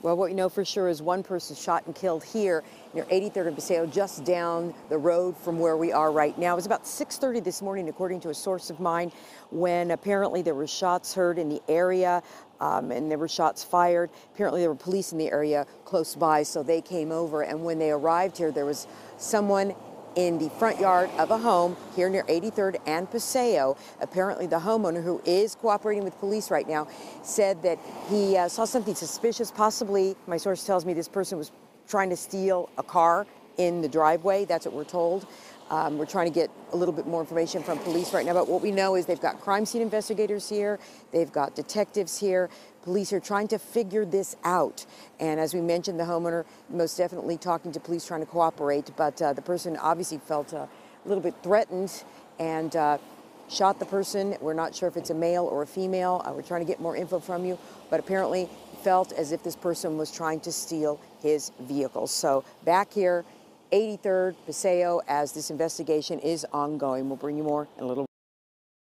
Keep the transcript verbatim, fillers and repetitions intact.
Well, what we know for sure is one person shot and killed here near eighty-third and Paseo, just down the road from where we are right now. It was about six thirty this morning, according to a source of mine, when apparently there were shots heard in the area, um, and there were shots fired. Apparently there were police in the area close by, so they came over, and when they arrived here, there was someone in the front yard of a home here near eighty-third and Paseo. Apparently the homeowner, who is cooperating with police right now, said that he uh, saw something suspicious. Possibly, my source tells me, this person was trying to steal a car in the driveway. That's what we're told. Um, we're trying to get a little bit more information from police right now, but what we know is they've got crime scene investigators here, they've got detectives here. Police are trying to figure this out. And as we mentioned, the homeowner most definitely talking to police, trying to cooperate, but uh, the person obviously felt uh, a little bit threatened and uh, shot the person. We're not sure if it's a male or a female. Uh, we're trying to get more info from you, but apparently felt as if this person was trying to steal his vehicle. So back here, eighty-third Paseo, as this investigation is ongoing. We'll bring you more in a little